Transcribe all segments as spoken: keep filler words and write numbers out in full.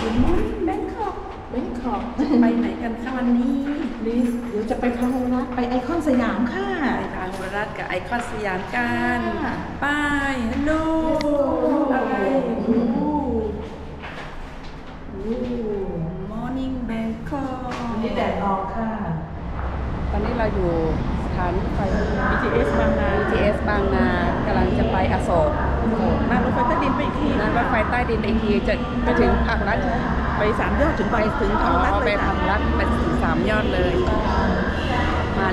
แบงคอกแบงคอกไปไหนกันคะวันนี้ลิสเดี๋ยวจะไปพาโฮรัสไปไอคอนสยามค่ะไปพาโฮรัสกับไอคอนสยามกันไปฮัลโหลอะไรมอร์นิ่งแบงคอกวันนี้แดดออกค่ะตอนนี้เราอยู่สถานีไฟบี ที เอส บางนาบี ที เอส บางนากำลังจะไปอโศกนั่งรถไฟใต้ดินไปอีกทีนั่งรถไฟใต้ดินไปอีกทีจะไปถึงภาครัฐไปสามยอดถึงไปถึงทางรัฐไปทางรัฐไปถึงสามยอดเลยมา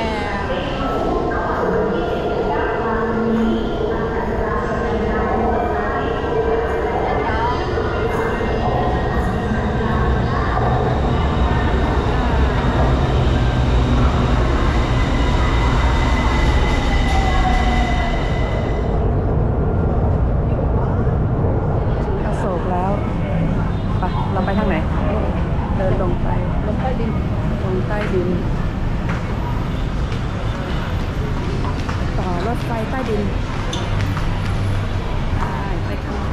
แล้วอโศกแล้วไปเราไปทางไหนเดินลงไปลงใต้ดินลงใต้ดินต่อรถไฟใต้ดินไปทาง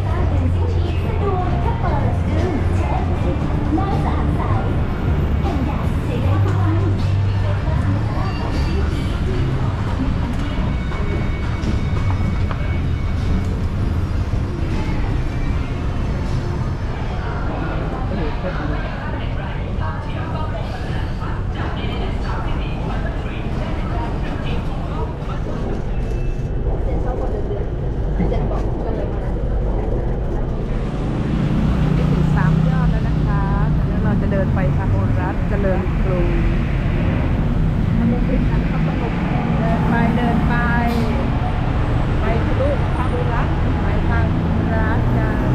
เดินไปพาโฮรัสเจริญกรุงเดินไปเดินไปไปทะลุพาโฮรัสไปทางโฮรัสกัน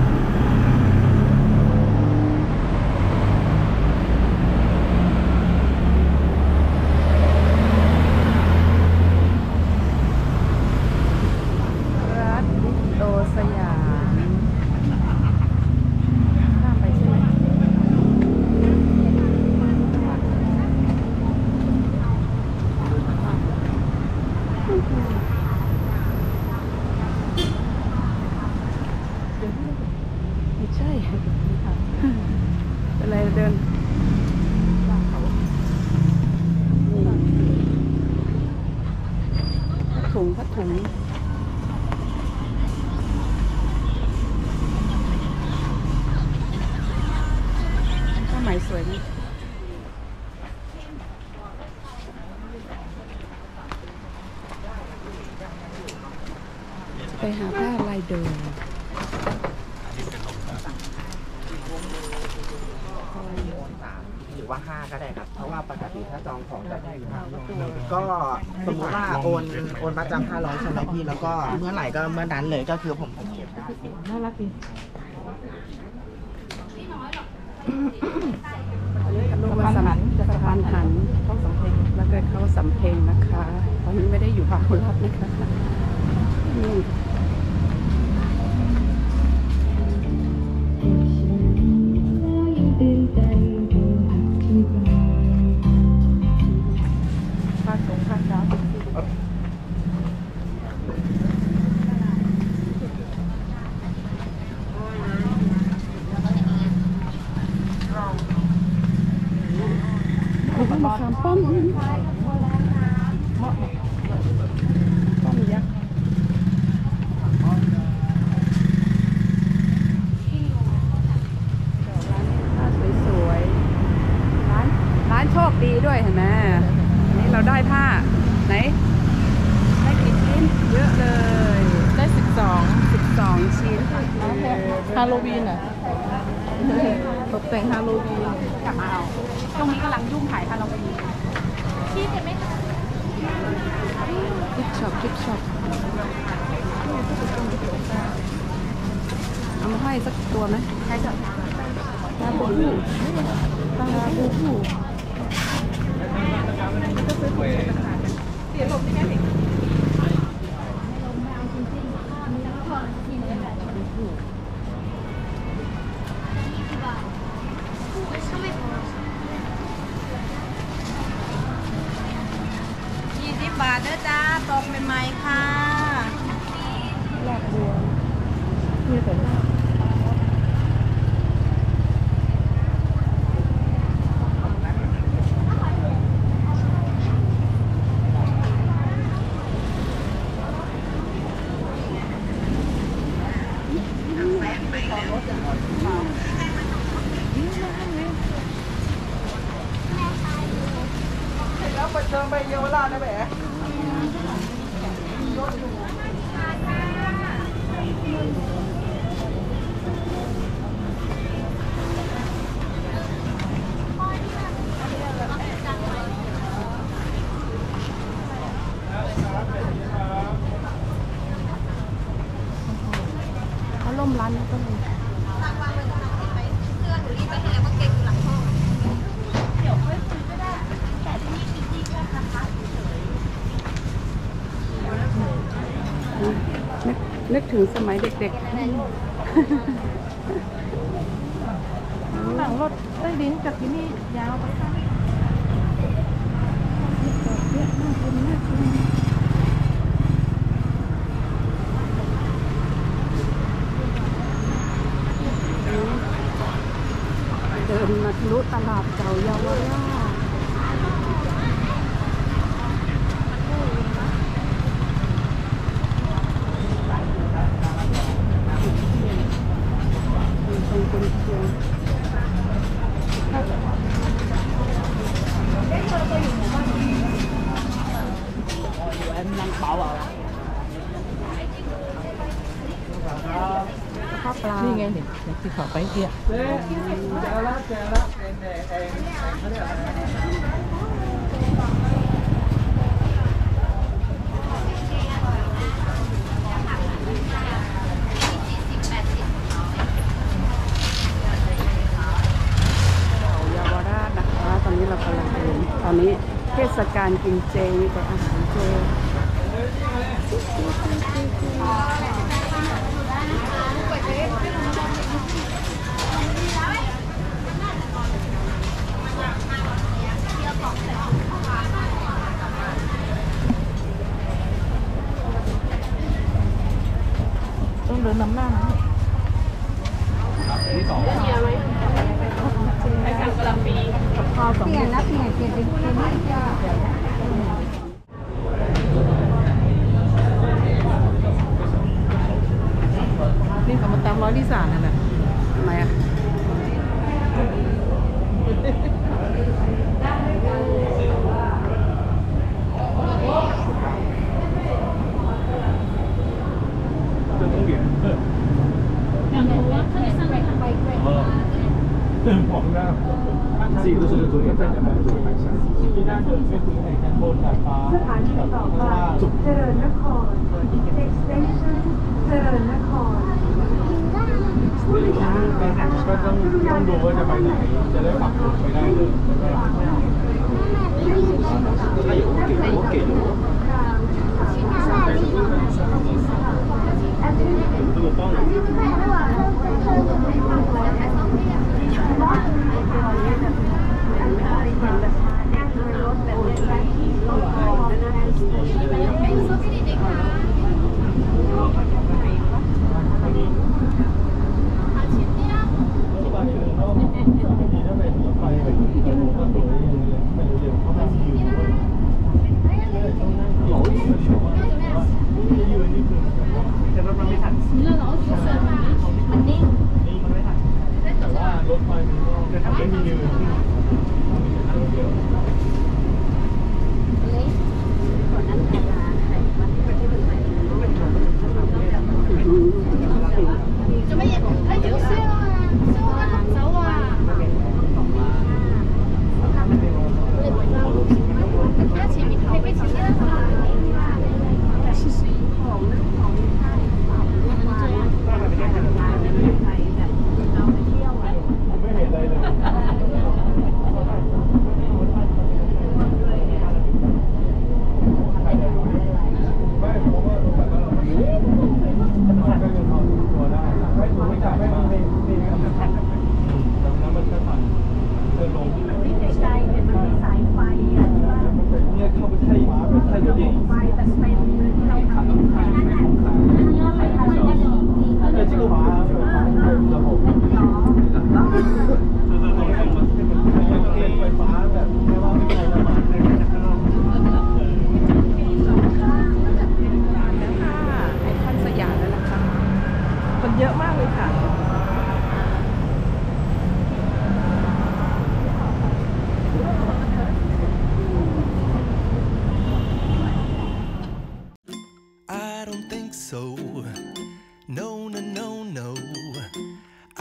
รัฐวิโตสยามข้ามไปใช่ไหมไม่ใช่เป็นไรเดินผ้าถุงผ้าถุงผ้าไหมสวยนะไปหาผ้าลายเดิมหรือว่าห้าก็ได้ครับเพราะว่าปกติถ้าจองของจะได้ก็สมมติว่าโอนโอนประจำห้าร้อยใช่ไหมพี่แล้วก็เมื่อไหร่ก็เมื่อนั้นเลยก็คือผมผมเก็บได้น่ารักดีสะพานหันสะพานหันเข้าสำเพ็งแล้วก็เข้าสำเพ็งนะคะตอนนี้ไม่ได้อยู่พาโฮรัสนะคะนี่ภาคสงภาคดาวมะขามป้อมป้อมยักษ์ร้านสวยๆร้านร้านโชคดีด้วยเห็นไหมนี่เราได้ผ้าไหนได้กี่ชิ้นเยอะเลยได้สิบสองสิบสองชิ้นฮาโลวีนอ่ะตกแต่งฮาโลวีนกลับมาเอาตรงนี้กำลังยุ่งถ่ายฮาโลวีนพี่เห็นไหมคะคลิปช็อปคลิปช็อปเอามาให้สักตัวไหมใช่จ้ะตาบูบูตาบูบูก็ซื้อถุงเป็นขนาดเสียลมที่แม่เด็กยี่สิบบาทเด้อจ้าตกใหม่ๆค่ะลากบัวนี่แต่แล้วไปเชิญไปเยาวราชนะแหมเขาล่มร้านนี้ก็มีนึกนึกถึงสมัยเด็กๆหลังรถใต้ดินจากที่นี่ยาวไปค่ะเดินมาทะลุตลาดเก่าเยาวราชตรงคนเชียงข้าวปลานี่ไงเด็กเด็กที่เขาไปเที่ยวเจ๊เจอแล้วเจอแล้วเองเองเองเขาเรียกอะไรนะเยาวราชนะคะตอนนี้เรากำลังเดินตอนนี้เทศกาลกินเจมีแต่อาหารเจต้องเดินนำหน้านะไปสั่งกะหล่ำปีกับข้าวสองเปลี่ยนแล้วเปลี่ยนเปลี่ยนเป็นเปลี่ยนนี่เขามาตามร้อยที่สามนั่นแหละทำไมอ่ะ自己都是昨天在两百多块钱。一旦准备回来，然后再发。 สถานีต่อไปเจริญนคร extension เจริญนครผู้โดยสารก็ต้องต้องดูว่าจะไปไหนจะได้ปรับตัวไปได้เลยถ้า有给我给了我如果帮我 แต่ว่ารถไฟมันก็ไม่มีเงิน做乜嘢？睇住個箱啊，箱跟行走啊。睇下前面後邊前面啦。七十一號。 ไม่เห็นอะไรเลย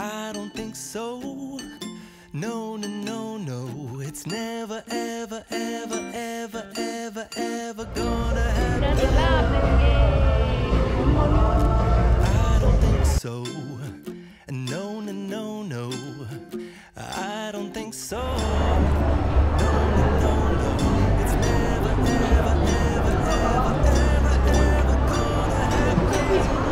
I don't think so. No, no, no, no. It's never, ever, ever, ever, ever, ever gonna happen. I don't think so. No, no, no, no. I don't think so. No, no, no, no. It's never, ever, ever, ever, ever, ever gonna happen.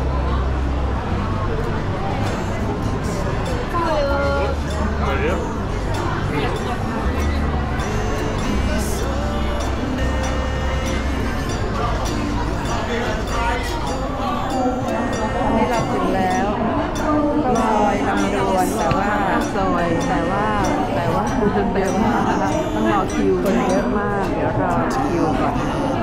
นี่เราถึงแล้วซอยลำดวนแต่ว่าซอยแต่ว่าแต่ว่าแต่ว่าต้องรอคิวคนเยอะมากเดี๋ยวรอคิวก่อน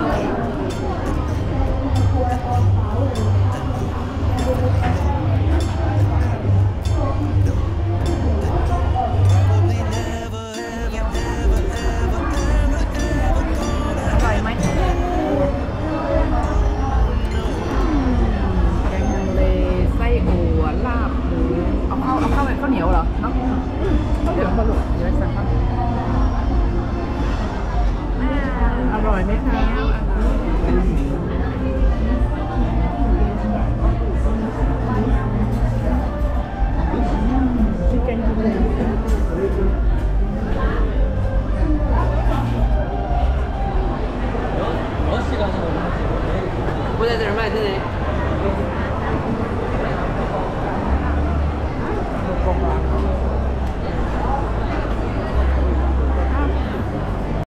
อร่อยไหมแกงฮังเลไส้อั่วลาบหมูเอาข้าวเอาข้าวข้าวเหนียวเหรอเนาะเดี๋ยวมาลูกเดี๋ยวสั่งข้าวอร่อยไหมคะชิคเก้นฮังเล不在这儿卖，对不对？公吧。